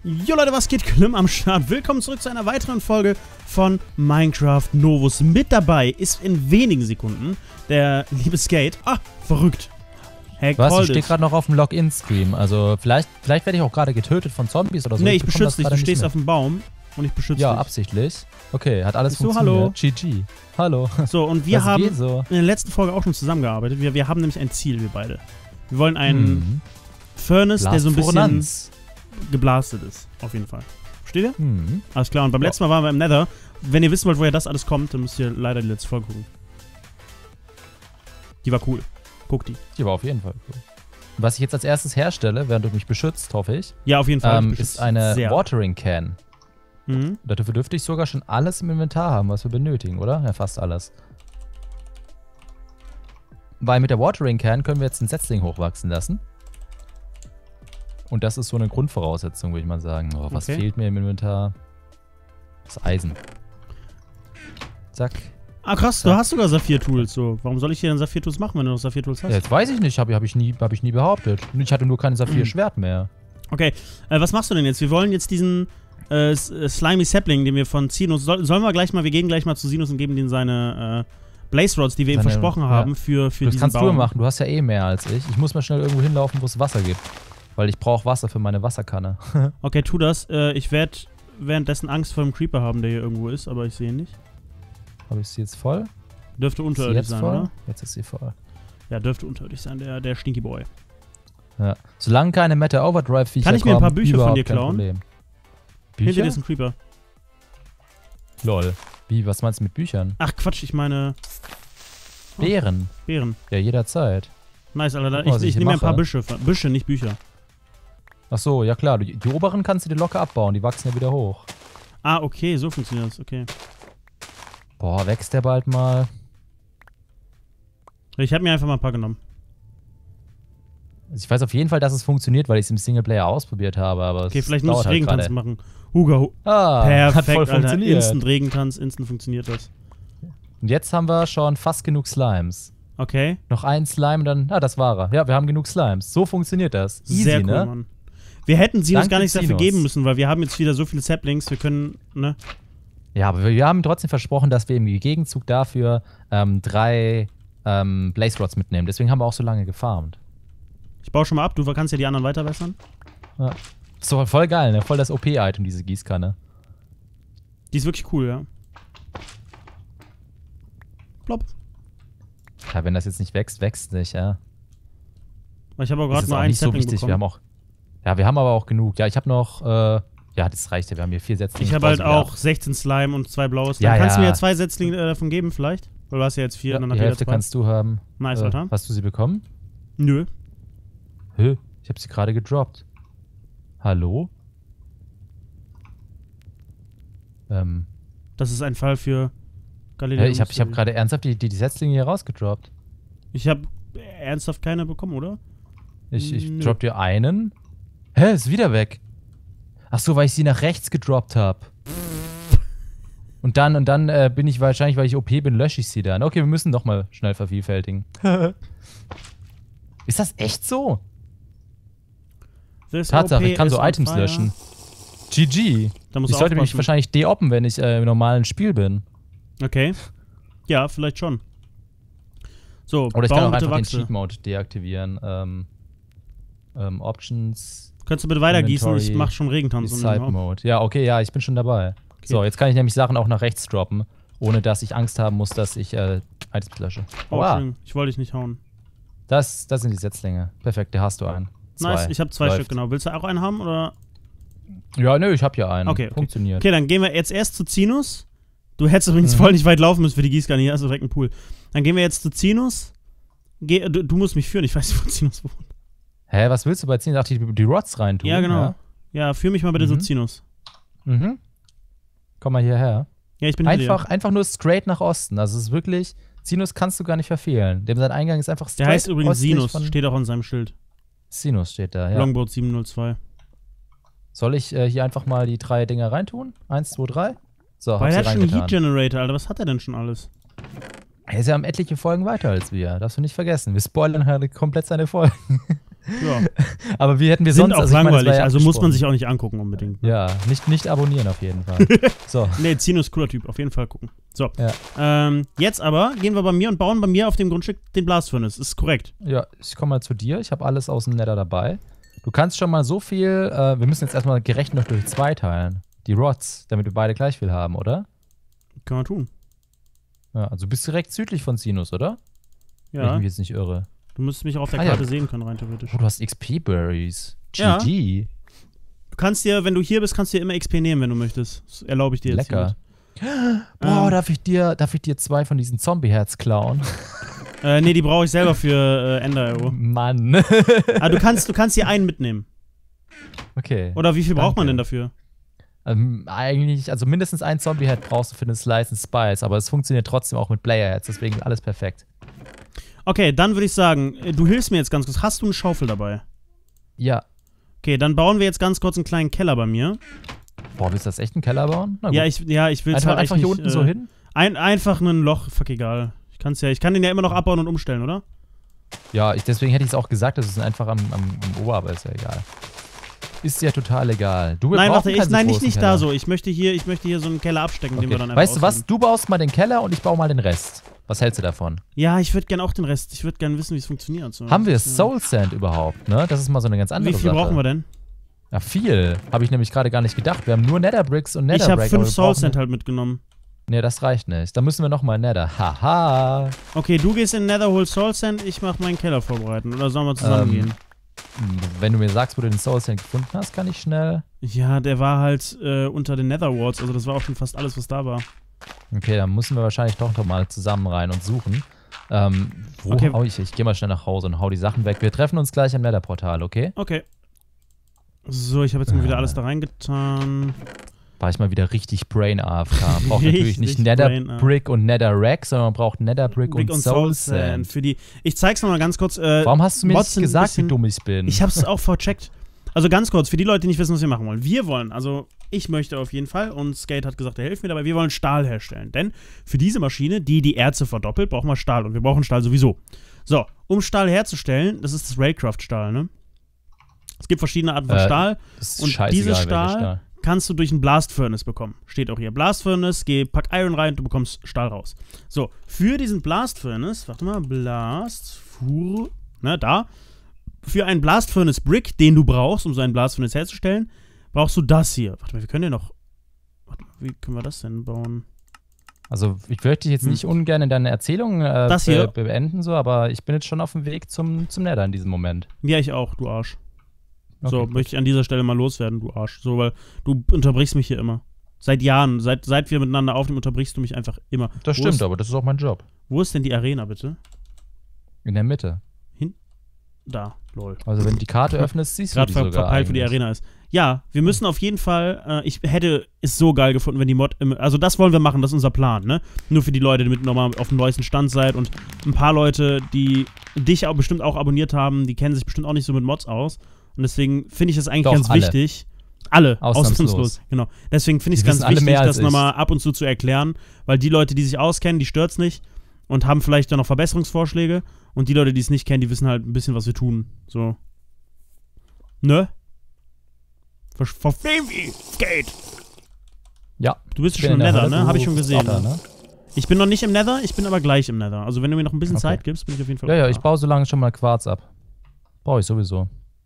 Jo Leute, was geht? Klimm am Start. Willkommen zurück zu einer weiteren Folge von Minecraft Novus. Mit dabei ist in wenigen Sekunden der liebe Skate. Ah, verrückt. Hey, was? Ich stehe gerade noch auf dem Login-Screen. Also vielleicht werde ich auch gerade getötet von Zombies oder so. Nee, ich beschütze dich. Du stehst auf dem Baum und ich beschütze dich. Ja, absichtlich. Okay, hat alles funktioniert. Hallo. GG. Hallo. So, und wir haben in der letzten Folge auch schon zusammengearbeitet. Wir haben nämlich ein Ziel, wir beide. Wir wollen einen Furnace, der so ein bisschen geblastet ist. Auf jeden Fall. Versteht ihr? Alles klar. Und beim letzten Mal waren wir im Nether. Wenn ihr wissen wollt, woher das alles kommt, dann müsst ihr leider die letzte Folge gucken. Die war cool. Guckt die. Die war auf jeden Fall cool. Was ich jetzt als erstes herstelle, während du mich beschützt, hoffe ich. Ja, auf jeden Fall. Ist eine Watering Can. Dafür dürfte ich sogar schon alles im Inventar haben, was wir benötigen, oder? Ja, fast alles. Weil mit der Watering Can können wir jetzt einen Setzling hochwachsen lassen. Und das ist so eine Grundvoraussetzung, würde ich mal sagen. Oh, was fehlt mir im Inventar? Das Eisen. Zack. Ah krass, du hast sogar Saphir-Tools. So. Warum soll ich hier dann Saphir-Tools machen, wenn du noch Saphir-Tools hast? Ja, jetzt weiß ich nicht, hab ich nie behauptet. Ich hatte nur kein Saphir-Schwert mehr. Okay, was machst du denn jetzt? Wir wollen jetzt diesen Slimy Sapling, den wir von Zinus... Sollen wir gleich mal... Wir gehen gleich mal zu Zinus und geben ihm seine Blaze Rods, die wir ihm versprochen haben für diesen Baum. Das kannst du machen, du hast ja eh mehr als ich. Ich muss mal schnell irgendwo hinlaufen, wo es Wasser gibt. Weil ich brauche Wasser für meine Wasserkanne. Okay, tu das. Ich werde währenddessen Angst vor dem Creeper haben, der hier irgendwo ist, aber ich sehe ihn nicht. Habe ich sie jetzt voll? Dürfte unterirdisch sein, oder? Jetzt ist sie voll. Ja, dürfte unterirdisch sein, der Stinky Boy. Ja. Solange keine Meta Overdrive-Viecher kommen, kann ich mir ein paar Bücher von dir klauen? Bücher? Hinter dir ist ein Creeper. Lol. Wie, was meinst du mit Büchern? Ach Quatsch, ich meine... Beeren. Beeren. Ja, jederzeit. Nice, Alter. Ich nehme mir ein paar Büsche, nicht Bücher. Ach so, ja klar. Die oberen kannst du dir locker abbauen, die wachsen ja wieder hoch. Ah, okay, so funktioniert das, okay. Boah, wächst der bald mal? Ich habe mir einfach mal ein paar genommen. Also ich weiß auf jeden Fall, dass es funktioniert, weil ich es im Singleplayer ausprobiert habe, aber okay, vielleicht muss ich Regentanz machen. Perfekt, hat voll Alter. Funktioniert. Instant Regentanz, instant funktioniert das. Und jetzt haben wir schon fast genug Slimes. Okay. Noch ein Slime und dann... Ah, das war er. Ja, wir haben genug Slimes. So funktioniert das. Easy, sehr cool, ne? Mann. Wir hätten Sinus gar nichts dafür geben müssen, weil wir haben jetzt wieder so viele Saplings, wir können, ne? Ja, aber wir haben trotzdem versprochen, dass wir im Gegenzug dafür 3 Blaze Rods mitnehmen. Deswegen haben wir auch so lange gefarmt. Ich baue schon mal ab, du kannst ja die anderen weiter wässern. Ja. Ist doch voll geil, ne? Voll das OP-Item, diese Gießkanne. Die ist wirklich cool, ja. Plopp. Ja, wenn das jetzt nicht wächst, wächst nicht, ja. Ich habe auch gerade nur einen Sapling bekommen. Wir haben auch, ja, wir haben aber auch genug. Ja, ich habe noch, ja, das reicht ja. Wir haben hier 4 Setzlinge. Ich habe halt auch 16 Slime und 2 Blaues. Dann kannst du mir ja 2 Setzlinge davon geben, vielleicht? Weil du hast ja jetzt 4, dann die Hälfte kannst du haben. Nice, Alter. Hast du sie bekommen? Nö. Hä? Ich habe sie gerade gedroppt. Hallo? Das ist ein Fall für Galileo. Hey, ich hab gerade ernsthaft die Setzlinge hier rausgedroppt. Ich habe ernsthaft keine bekommen, oder? Ich drop dir einen. Hä, ist wieder weg. Ach so, weil ich sie nach rechts gedroppt habe. Und dann bin ich wahrscheinlich, weil ich OP bin, lösche ich sie dann. Okay, wir müssen doch mal schnell vervielfältigen. Ist das echt so? Tatsache, ich kann so Items löschen. GG. Ich sollte mich wahrscheinlich deoppen, wenn ich im normalen Spiel bin. Okay. Ja, vielleicht schon. So, oder ich kann auch einfach den Cheat-Mode deaktivieren. Options. Könntest du bitte weitergießen? Ich mach schon Regentanz. Side-Mode. Ja, okay, ja, ich bin schon dabei. Okay. So, jetzt kann ich nämlich Sachen auch nach rechts droppen, ohne dass ich Angst haben muss, dass ich Items lösche. Oh, ich wollte dich nicht hauen. Das sind die Setzlinge. Perfekt, da hast du einen. Nice, ich habe 2 Stück, genau. Willst du auch einen haben, oder? Ja, nö, ich habe ja einen. Okay. Funktioniert. Okay, dann gehen wir jetzt erst zu Zinus. Du hättest übrigens voll nicht weit laufen müssen für die Gießkanne. Hier hast du direkt einen Pool. Dann gehen wir jetzt zu Zinus. Du musst mich führen, ich weiß nicht, wo Zinus wohnt. Hä, was willst du bei Zinus? Ach, die Rods reintun? Ja, genau. Ja, führ mich mal bitte zu Zinus. Komm mal hierher. Ja, ich bin einfach nur straight nach Osten. Also es ist wirklich, Zinus kannst du gar nicht verfehlen. Dem sein Eingang ist einfach straight. Der heißt übrigens Sinus, steht auch an seinem Schild. Sinus steht da, ja. Longboat 702. Soll ich hier einfach mal die 3 Dinger reintun? 1, 2, 3. So, weil er hat schon einen Heat Generator, Alter. Was hat er denn schon alles? Er ist ja um etliche Folgen weiter als wir. Darfst du nicht vergessen. Wir spoilern halt komplett seine Folgen. Ja. Aber wie hätten wir Sind sonst... auch langweilig, also muss man sich auch nicht angucken unbedingt. Ne? Ja, nicht abonnieren auf jeden Fall. So. Nee, Zino ist cooler Typ, auf jeden Fall gucken. So. Ja. Jetzt aber gehen wir bei mir und bauen bei mir auf dem Grundstück den Blast Furnace. Ist korrekt. Ja, ich komme mal zu dir. Ich habe alles aus dem Nether dabei. Du kannst schon mal so viel... wir müssen jetzt erstmal gerecht noch durch 2 teilen. Die Rods, damit wir beide gleich viel haben, oder? Kann man tun. Ja, also bist du direkt südlich von Sinus, oder? Wenn ich Ja. mich jetzt nicht irre. Du müsstest mich auch auf der Karte sehen können, rein theoretisch. Oh, du hast XP-Berries. Ja. GG. Du kannst dir, wenn du hier bist, kannst du dir immer XP nehmen, wenn du möchtest. Das erlaube ich dir jetzt. Lecker. Boah, darf ich dir 2 von diesen Zombie-Herz klauen? Nee, die brauche ich selber für Ender-IO. Mann. Ah, du kannst dir einen mitnehmen. Okay. Oder wie viel braucht man Danke. denn dafür? Eigentlich, also mindestens ein Zombie-Head brauchst du für den Slice and Spice, aber es funktioniert trotzdem auch mit Player-Heads, deswegen alles perfekt. Okay, dann würde ich sagen, du hilfst mir jetzt ganz kurz. Hast du eine Schaufel dabei? Ja. Okay, dann bauen wir jetzt ganz kurz einen kleinen Keller bei mir. Boah, willst du das echt einen Keller bauen? Na gut. Ja, ich will es halt einfach echt hier nicht, unten so hin? Einfach ein Loch, fuck egal. Ich kann den ja immer noch abbauen und umstellen, oder? Ja, deswegen hätte ich es auch gesagt, dass es einfach am Ober, aber ist ja egal. Ist ja total egal. Nein, warte, nicht da so. Ich möchte hier so einen Keller abstecken, den wir dann einfach Weißt du was? ausnehmen. Du baust mal den Keller und ich baue mal den Rest. Was hältst du davon? Ja, ich würde gerne auch den Rest. Ich würde gerne wissen, wie es funktioniert. So. Haben wir Soul Sand überhaupt, ne? Das ist mal so eine ganz andere Wie viel Sache. brauchen wir denn? Ja, viel. Habe ich nämlich gerade gar nicht gedacht. Wir haben nur Nether Bricks und Nether Ich habe Brick, 5 aber wir Soul brauchen- Sand halt mitgenommen. Nee, das reicht nicht. Da müssen wir nochmal Nether. Haha. Okay, du gehst in Nether, hol Soul Sand, ich mach meinen Keller vorbereiten. Oder sollen wir zusammen gehen? Wenn du mir sagst, wo du den Soul Sand gefunden hast, kann ich schnell... Ja, der war halt unter den Nether Wards. Also das war auch schon fast alles, was da war. Okay, dann müssen wir wahrscheinlich doch noch mal zusammen rein und suchen. Wo Okay. hau ich? Ich gehe mal schnell nach Hause und hau die Sachen weg. Wir treffen uns gleich am Nether-Portal, okay? Okay. So, ich habe jetzt mal wieder alles da reingetan. War ich mal wieder richtig Brain AFK. Man braucht natürlich nicht Richtig Brain Nether Brick und Nether Rack, sondern man braucht Nether Brick und Soul Sand. Für die. Ich zeig's nochmal ganz kurz. Warum hast du mir Mods nicht sind ein gesagt, wie bisschen- dumm ich bin? Ich hab's auch vercheckt. Also ganz kurz, für die Leute, die nicht wissen, was wir machen wollen. Wir wollen, also ich möchte auf jeden Fall, und Skate hat gesagt, er hilft mir dabei, wir wollen Stahl herstellen. Denn für diese Maschine, die Erze verdoppelt, brauchen wir Stahl. Und wir brauchen Stahl sowieso. So, um Stahl herzustellen, das ist das Railcraft-Stahl, ne? Es gibt verschiedene Arten von Stahl. ist Und scheißegal, dieses welcher Stahl kannst du durch einen Blast Furnace bekommen. Steht auch hier. Blast Furnace, pack Iron rein, du bekommst Stahl raus. So, für diesen Blast Furnace, warte mal, da. Für einen Blast Furnace Brick, den du brauchst, um so einen Blast Furnace herzustellen, brauchst du das hier. Warte mal, wir können ja noch. Warte mal, wie können wir das denn bauen? Also, ich möchte dich jetzt nicht ungern in deine Erzählung Das hier? beenden, so, aber ich bin jetzt schon auf dem Weg zum Nether in diesem Moment. Ja, ich auch, du Arsch. So, Okay, möchte ich an dieser Stelle mal loswerden, du Arsch. So, weil du unterbrichst mich hier immer. Seit Jahren, seit wir miteinander aufnehmen, unterbrichst du mich einfach immer. Das stimmt, aber das ist auch mein Job. Wo ist denn die Arena, bitte? In der Mitte. Da, lol. Also, wenn du die Karte öffnest, siehst du Gerade die sogar verpeilt, wo die eigentlich. Arena ist. Ja, wir müssen auf jeden Fall, ich hätte es so geil gefunden, wenn die Mod, also das wollen wir machen, das ist unser Plan, ne? Nur für die Leute, damit ihr nochmal auf dem neuesten Stand seid und ein paar Leute, die dich auch bestimmt auch abonniert haben, die kennen sich bestimmt auch nicht so mit Mods aus und deswegen finde ich es eigentlich Doch, ganz alle. wichtig. Alle, Ausnahmslos. ausnahmslos, genau. Deswegen finde ich es Die ganz wissen alle wichtig, mehr als das ich. nochmal ab und zu erklären, weil die Leute, die sich auskennen, die stört's nicht und haben vielleicht dann noch Verbesserungsvorschläge und die Leute, die es nicht kennen, die wissen halt ein bisschen, was wir tun. So. Ne? Verstehen wie? Skate! Ja. Du bist Ich ja bin schon im in der Nether, Hölle, ne? Hab du ich schon gesehen. Otter, ne? Ich bin noch nicht im Nether, ich bin aber gleich im Nether. Also wenn du mir noch ein bisschen Okay. Zeit gibst, bin ich auf jeden Fall Ja, auch ja, da. ich baue so lange schon mal Quarz ab. Brauche ich sowieso.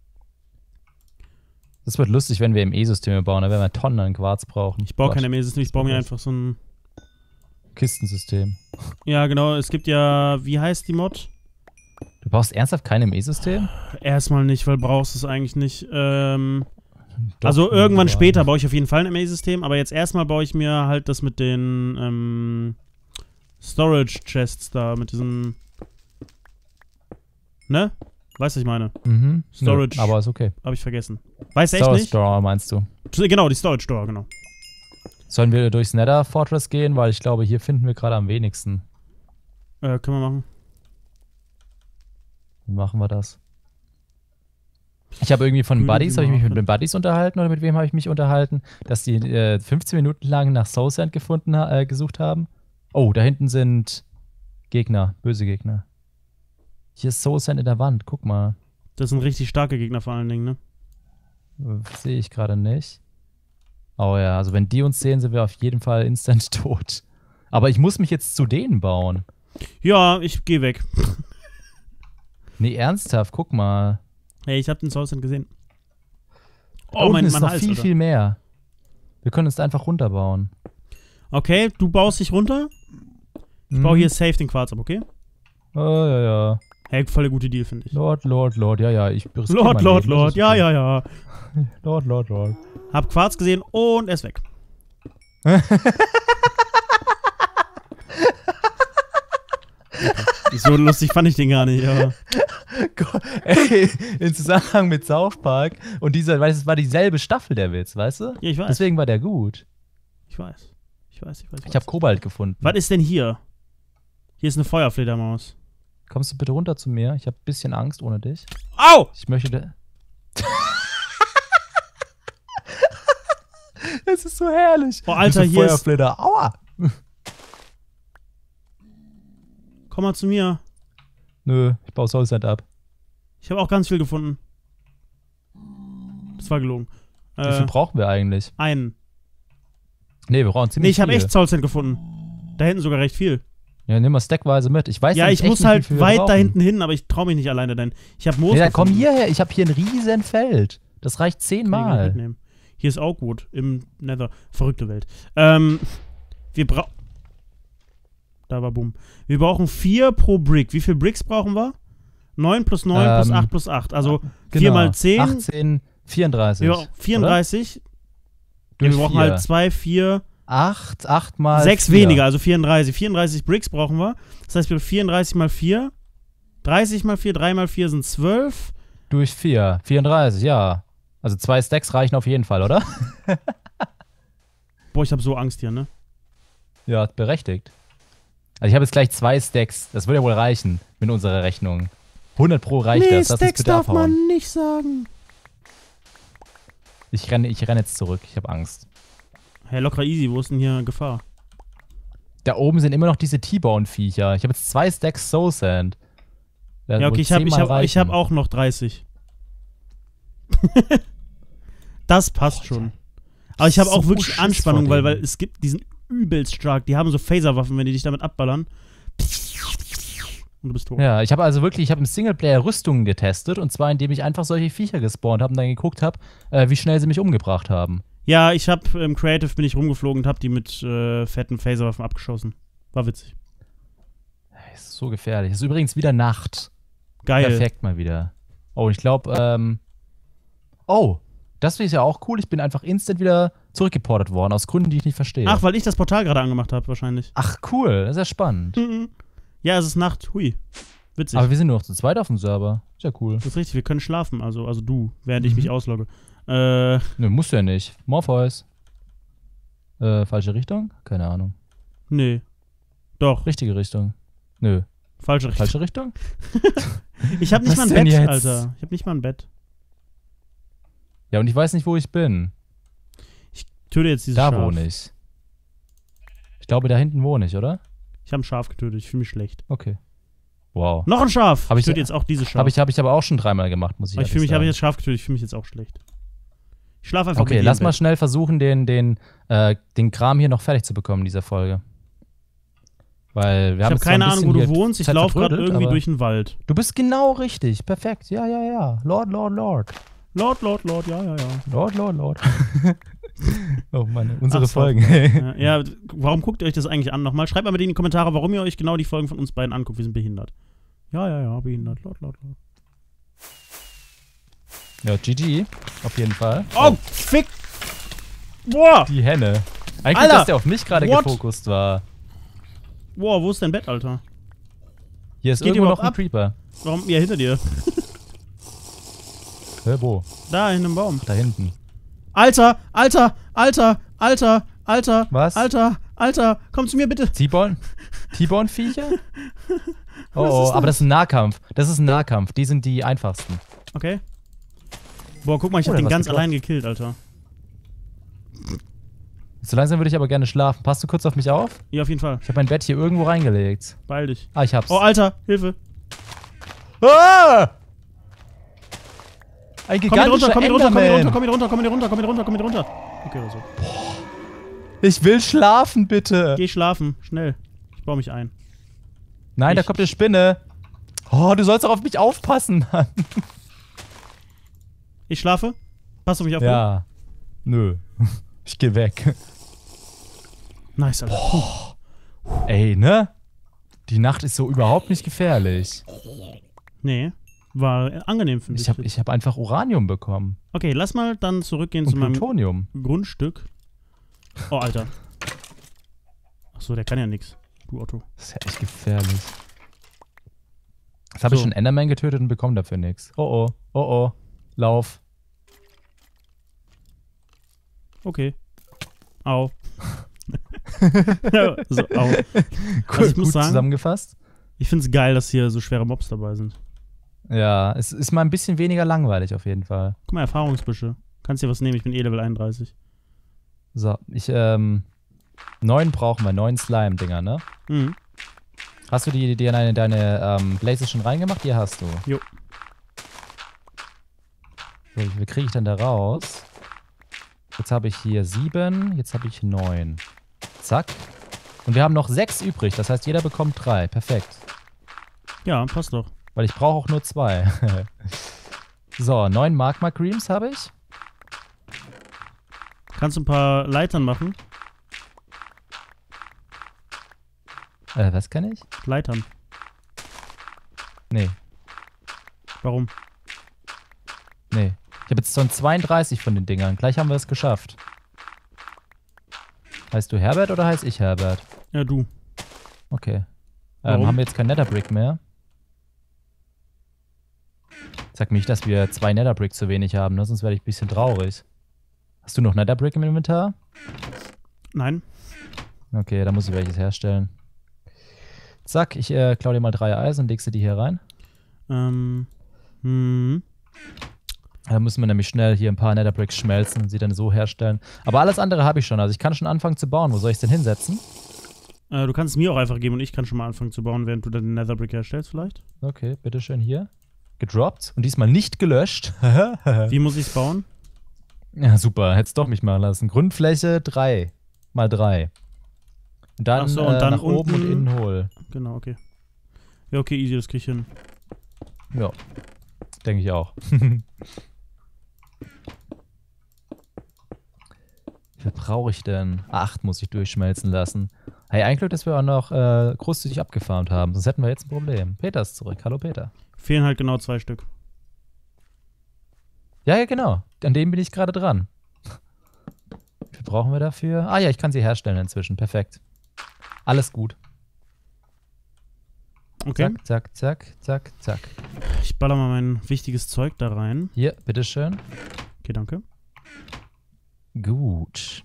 Das wird lustig, wenn wir im E-Systeme bauen, da werden wir Tonnen an Quarz brauchen. Ich baue Gott. keine Maze, ich baue mir einfach so ein... Kistensystem. Ja, genau, es gibt ja... Wie heißt die Mod? Du brauchst ernsthaft keine im E-System? Erstmal nicht, weil brauchst du es eigentlich nicht. Doch, Also irgendwann aber- später baue ich auf jeden Fall ein MA-System, aber jetzt erstmal baue ich mir halt das mit den Storage-Chests da, mit diesen... Ne? Weißt du, was ich meine? Mhm. Storage. Nö, aber ist okay. Hab ich vergessen. Weißt du echt Storage nicht? Store meinst du? Genau, die Storage Store, genau. Sollen wir durchs Nether Fortress gehen? Weil ich glaube, hier finden wir gerade am wenigsten. Können wir machen. Wie machen wir das? Ich habe irgendwie von Buddies, habe ich mich mit den Buddies unterhalten oder mit wem habe ich mich unterhalten, dass die 15 Minuten lang nach Soul Sand gesucht haben. Oh, da hinten sind Gegner, böse Gegner. Hier ist Soul Sand in der Wand, guck mal. Das sind richtig starke Gegner vor allen Dingen, ne? Sehe ich gerade nicht. Oh ja, also wenn die uns sehen, sind wir auf jeden Fall instant tot. Aber ich muss mich jetzt zu denen bauen. Ja, ich geh weg. Nee, ernsthaft, guck mal. Hey, ich hab den Soulsand gesehen. Oh, mein ist noch Hals, viel mehr. Wir können uns da einfach runterbauen. Okay, du baust dich runter. Ich baue hier safe den Quarz ab, okay? Oh, ja. Hey, voll der gute Deal, finde ich. Lord, ja. Lord, ja. Lord. Hab Quarz gesehen und er ist weg. So lustig fand ich den gar nicht, aber. Ey, im Zusammenhang mit South Park und dieser, weißt du, es war dieselbe Staffel, der Witz, weißt du? Ja, ich weiß. Deswegen war der gut. Ich weiß. Ich habe Kobalt gefunden. Was ist denn hier? Hier ist eine Feuerfledermaus. Kommst du bitte runter zu mir? Ich habe ein bisschen Angst ohne dich. Au! Ich möchte. Es ist so herrlich. Oh, Alter, hier ist. Feuerfleder. Aua! Komm mal zu mir. Nö, ich baue Soulsand ab. Ich habe auch ganz viel gefunden. Das war gelogen. Wie viel brauchen wir eigentlich? Einen. Nee, wir brauchen ziemlich viel. Ich habe echt Soulsand gefunden. Da hinten sogar recht viel. Ja, nimm mal stackweise mit. Ich weiß ja, ich muss halt weit da hinten hin, aber ich traue mich nicht alleine dahin. Ich habe Moos. Nee, dann komm hierher. Ich habe hier ein riesen Feld. Das reicht 10-mal. Hier ist auch gut im Nether. Verrückte Welt. Wir brauchen. Da war Boom. Wir brauchen 4 pro Brick. Wie viele Bricks brauchen wir? 9 plus 9 plus 8 plus 8. Also 4 mal 10. 18, 34. Ja, 34. Ja, wir brauchen halt 2, 4. 8 mal 6 4. weniger, also 34. 34 Bricks brauchen wir. Das heißt, wir 34 mal 4. 30 mal 4, 3 mal 4 sind 12. Durch 4. 34, ja. Also 2 Stacks reichen auf jeden Fall, oder? Boah, ich habe so Angst hier, ne? Ja, berechtigt. Also ich habe jetzt gleich 2 Stacks. Das würde ja wohl reichen mit unserer Rechnung. 100 pro reicht das. Lass Stacks darf man nicht sagen. Ich renne jetzt zurück. Ich habe Angst. Hey, locker easy. Wo ist denn hier Gefahr? Da oben sind immer noch diese T-Bone-Viecher. Ich habe jetzt 2 Stacks Soulsand. Ja, okay, ich hab auch noch 30. Das passt schon. Aber ich habe auch wirklich Anspannung, weil es gibt, die sind übelst stark. Die haben so Phaserwaffen, wenn die dich damit abballern. Und du bist tot. Ja, ich habe also wirklich, im Singleplayer Rüstungen getestet. Und zwar, indem ich einfach solche Viecher gespawnt habe und dann geguckt habe, wie schnell sie mich umgebracht haben. Ja, ich habe im Creative bin ich rumgeflogen und habe die mit fetten Phaserwaffen abgeschossen. War witzig. Das ist so gefährlich. Es ist übrigens wieder Nacht. Geil. Perfekt mal wieder. Oh, ich glaube, oh, das ist ja auch cool. Ich bin einfach instant wieder zurückgeportet worden, aus Gründen, die ich nicht verstehe. Ach, weil ich das Portal gerade angemacht habe, wahrscheinlich. Ach, cool. Das ist ja spannend. Ja, es ist Nacht. Hui. Witzig. Aber wir sind nur noch zu zweit auf dem Server. Ist ja cool. Das ist richtig, wir können schlafen. Also du, während ich mich auslogge. Ne, musst du ja nicht. Morpheus. Falsche Richtung? Keine Ahnung. Nee. Doch. Richtige Richtung. Nö. Falsche Richtung. Falsche Richtung? Ich hab nicht mal ein Bett, jetzt? Alter. Ich hab nicht mal ein Bett. Ja, und ich weiß nicht, wo ich bin. Ich töte jetzt dieses Schaf. Da wohne ich. Ich glaube, da hinten wohne ich, oder? Ich habe ein Schaf getötet. Ich fühle mich schlecht. Okay. Wow. Noch ein Schaf! Ich töte jetzt auch dieses Schaf. Hab ich aber auch schon 3-mal gemacht, muss ich sagen. Ich habe jetzt Schaf getötet. Ich fühle mich jetzt auch schlecht. Ich schlafe einfach Okay, lass mal schnell versuchen, den Kram hier noch fertig zu bekommen in dieser Folge. Weil wir haben ich habe keine Ahnung, wo du wohnst. Ich laufe gerade irgendwie durch den Wald. Du bist genau richtig. Perfekt. Ja. Lord. Lord, ja. Lord. Oh Mann, unsere Folgen. Ja, warum guckt ihr euch das eigentlich an nochmal? Schreibt mal mit in die Kommentare, warum ihr euch genau die Folgen von uns beiden anguckt. Wir sind behindert. Ja, behindert. Lord. Ja, GG. Auf jeden Fall. Oh, fick! Boah! Die Henne. Eigentlich, Alter, dass der auf mich gerade gefokust war. Boah, wo ist dein Bett, Alter? Hier ist irgendwo noch ein Creeper. Warum? Ja, hinter dir. Wo? Da, in einem Baum. Da hinten. Alter! Was? Alter! Komm zu mir, bitte! T-Bone-Viecher? Oh, aber das ist ein Nahkampf. Die sind die einfachsten. Okay. Boah, guck mal, ich hab den ganz allein gekillt, Alter. So langsam würde ich aber gerne schlafen. Passt du kurz auf mich auf? Ja, auf jeden Fall. Ich habe mein Bett hier irgendwo reingelegt. Beeil dich. Ah, ich hab's. Oh, Alter, Hilfe. Ah! Ein gigantischer Enderman. Komm hier runter. Okay, oder so. Ich will schlafen, bitte. Geh schlafen, schnell. Ich baue mich ein. Nein, da kommt eine Spinne. Oh, du sollst doch auf mich aufpassen, Mann. Ich schlafe? Passt auf mich auf? Ja. Nö. Ich geh weg. Nice, Alter. Ey, ne? Die Nacht ist so überhaupt nicht gefährlich. Nee. War angenehm für mich. Ich hab einfach Uranium bekommen. Okay, lass mal dann zurückgehen Und zu meinem Plutonium. Grundstück. Oh, Alter. Achso, der kann ja nix. Du Otto. Das ist ja echt gefährlich. Jetzt habe ich schon Enderman getötet und bekomme dafür nichts. Oh oh, oh oh. Lauf. Okay. Au. Ja, so, au. Cool, Also ich muss sagen, zusammengefasst. Ich find's geil, dass hier so schwere Mobs dabei sind. Ja, es ist mal ein bisschen weniger langweilig auf jeden Fall. Guck mal, Erfahrungsbüsche. Kannst dir was nehmen, ich bin Level 31. So, 9 brauchen wir, 9 Slime-Dinger, ne? Mhm. Hast du die in deine Blazes schon reingemacht? Die hast du. Jo. So, wie viel kriege ich denn da raus? Jetzt habe ich hier 7, jetzt habe ich 9. Zack. Und wir haben noch 6 übrig, das heißt, jeder bekommt 3. Perfekt. Ja, passt doch. Weil ich brauche auch nur 2. So, 9 Magma Creams habe ich. Kannst du ein paar Leitern machen? Was kann ich? Leitern. Nee. Warum? Nee. Ich habe jetzt schon 32 von den Dingern. Gleich haben wir es geschafft. Heißt du Herbert oder heiß ich Herbert? Ja, du. Okay. Warum? Haben wir jetzt kein Netherbrick mehr? Sag mir nicht, dass wir 2 Netherbrick zu wenig haben, ne? Sonst werde ich ein bisschen traurig. Hast du noch Netherbrick im Inventar? Nein. Okay, da muss ich welches herstellen. Zack, ich klau dir mal 3 Eisen und legst du die hier rein. Da müssen wir nämlich schnell hier ein paar Netherbricks schmelzen und sie dann so herstellen. Aber alles andere habe ich schon, also ich kann schon anfangen zu bauen. Wo soll ich es denn hinsetzen? Du kannst es mir auch einfach geben und ich kann schon mal anfangen zu bauen, während du dann den Netherbrick herstellst vielleicht. Okay, bitteschön hier. Gedroppt und diesmal nicht gelöscht. Wie muss ich es bauen? Ja, super. Hättest doch mich machen lassen. Grundfläche 3 mal 3. Und dann, so, und dann nach oben und unten innen hohl. Genau, okay. Ja, okay, easy, das krieg ich hin. Ja, denke ich auch. Wie viel brauche ich denn? 8 muss ich durchschmelzen lassen. Hey, ein Glück, dass wir auch noch großzügig abgefarmt haben. Sonst hätten wir jetzt ein Problem. Peter ist zurück. Hallo, Peter. Fehlen halt genau 2 Stück. Ja, genau. An dem bin ich gerade dran. Wie viel brauchen wir dafür? Ah ja, ich kann sie herstellen inzwischen. Perfekt. Alles gut. Okay. Zack, zack, zack, zack, zack. Ich baller mal mein wichtiges Zeug da rein. Hier, bitteschön. Okay, danke. Gut.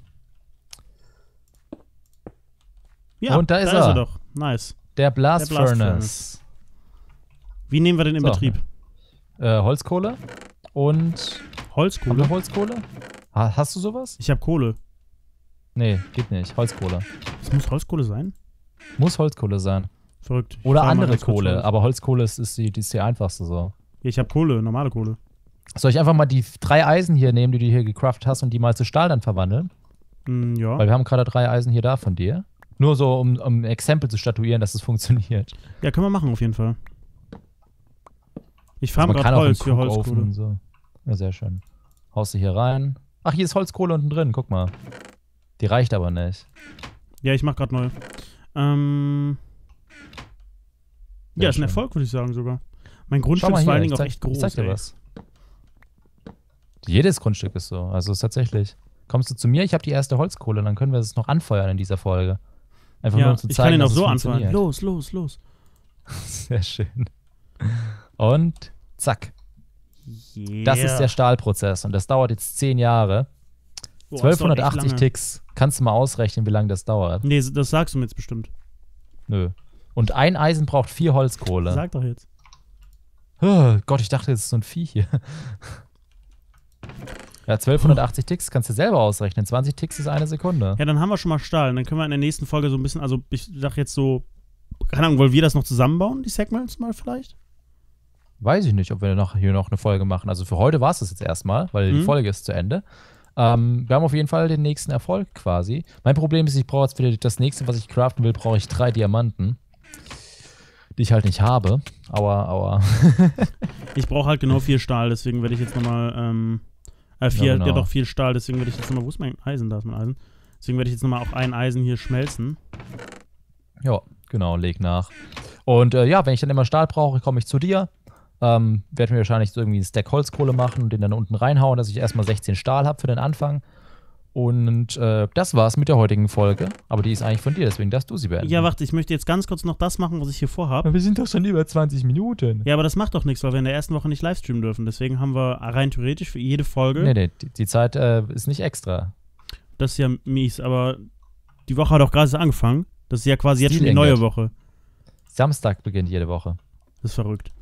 Ja, und da ist er doch. Nice. Der Blast Furnace. Wie nehmen wir den in Betrieb? Holzkohle und... Holzkohle? Haben wir Holzkohle? Hast du sowas? Ich habe Kohle. Nee, geht nicht. Holzkohle. Es muss Holzkohle sein? Muss Holzkohle sein. Verrückt. Oder andere Kohle, aber Holzkohle ist die einfachste so. Ja, ich habe Kohle, normale Kohle. Soll ich einfach mal die 3 Eisen hier nehmen, die du hier gecraftet hast und die mal zu Stahl dann verwandeln? Ja. Weil wir haben gerade 3 Eisen hier da von dir. Nur so, um ein Exempel zu statuieren, dass es funktioniert. Ja, können wir machen auf jeden Fall. Ich farm gerade Holz für Holzkohle. Und so. Ja, sehr schön. Haust du hier rein. Ach, hier ist Holzkohle unten drin, guck mal. Die reicht aber nicht. Ja, ich mach gerade neu. Ja, ist ein Erfolg, würde ich sagen sogar. Mein Grundstück ist vor allen Dingen auch echt groß. Ich zeig dir was. Jedes Grundstück ist so. Also ist tatsächlich. Kommst du zu mir, ich habe die erste Holzkohle, dann können wir es noch anfeuern in dieser Folge. Einfach nur um zu zeigen, ich kann ihn auch so anfeuern. Los, los, los. Sehr schön. Und zack. Yeah. Das ist der Stahlprozess und das dauert jetzt 10 Jahre. 1280 Ticks. Kannst du mal ausrechnen, wie lange das dauert? Nee, das sagst du mir jetzt bestimmt. Nö. Und ein Eisen braucht 4 Holzkohle. Sag doch jetzt. Oh Gott, ich dachte, das ist so ein Vieh hier. Ja, 1280 Ticks kannst du selber ausrechnen. 20 Ticks ist 1 Sekunde. Ja, dann haben wir schon mal Stahl. Und dann können wir in der nächsten Folge so ein bisschen, also ich sag jetzt so, keine Ahnung, wollen wir das noch zusammenbauen, die Segments mal vielleicht? weiß ich nicht, ob wir hier noch eine Folge machen. Also für heute war es das jetzt erstmal, weil die Folge ist zu Ende. Wir haben auf jeden Fall den nächsten Erfolg quasi. Mein Problem ist, ich brauche jetzt wieder das nächste, was ich craften will, brauche ich 3 Diamanten. Die ich halt nicht habe. Aua. Ich brauche halt genau 4 Stahl, deswegen werde ich jetzt nochmal, 4 Stahl, deswegen werde ich jetzt nochmal, wo ist mein Eisen? Da ist mein Eisen. Deswegen werde ich jetzt nochmal auch ein Eisen hier schmelzen. Ja, genau, leg nach. Und ja, wenn ich dann immer Stahl brauche, komme ich zu dir. Werde mir wahrscheinlich so irgendwie einen Stack Holzkohle machen und den dann unten reinhauen, dass ich erstmal 16 Stahl habe für den Anfang. Und das war's mit der heutigen Folge. Aber die ist eigentlich von dir, deswegen darfst du sie beenden. Ja, warte, ich möchte jetzt ganz kurz noch das machen, was ich hier vorhabe. Wir sind doch schon über 20 Minuten. Ja, aber das macht doch nichts, weil wir in der ersten Woche nicht livestreamen dürfen. Deswegen haben wir rein theoretisch für jede Folge... Nee, die Zeit ist nicht extra. Das ist ja mies, aber die Woche hat auch gerade angefangen. Das ist ja quasi jetzt schon die neue Woche. Samstag beginnt jede Woche. Das ist verrückt.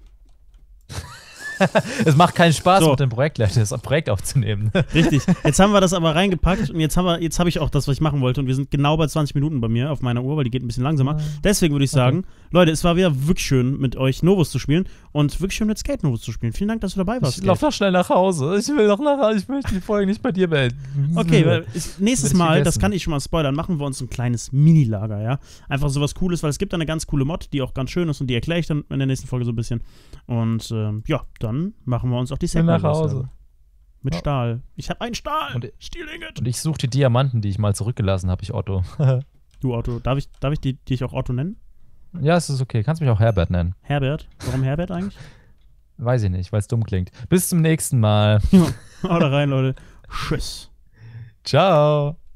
Es macht keinen Spaß, mit dem Projektleiter das Projekt aufzunehmen. Richtig. Jetzt haben wir das aber reingepackt und jetzt habe ich auch das, was ich machen wollte. Und wir sind genau bei 20 Minuten bei mir auf meiner Uhr, weil die geht ein bisschen langsamer. Deswegen würde ich sagen, Leute, es war wieder wirklich schön, mit euch Novus zu spielen und wirklich schön mit Skate Novus zu spielen. Vielen Dank, dass du dabei warst. Ich laufe doch schnell nach Hause. Ich will doch nach Hause. Ich möchte die Folge nicht bei dir beenden. Okay, weil nächstes Mal, das kann ich schon mal spoilern, machen wir uns ein kleines Mini-Lager, ja? Einfach sowas Cooles, weil es gibt da eine ganz coole Mod, die auch ganz schön ist und die erkläre ich dann in der nächsten Folge so ein bisschen. Und ja, dann machen wir uns auch die Set nach Hause. Mit Stahl. Ich habe einen Stahl. Und ich suche die Diamanten, die ich mal zurückgelassen habe, Otto. Du, Otto. Darf ich dich auch Otto nennen? Ja, es ist okay. Kannst mich auch Herbert nennen. Herbert? Warum Herbert eigentlich? Weiß ich nicht, weil es dumm klingt. Bis zum nächsten Mal. Haut rein, Leute. Tschüss. Ciao.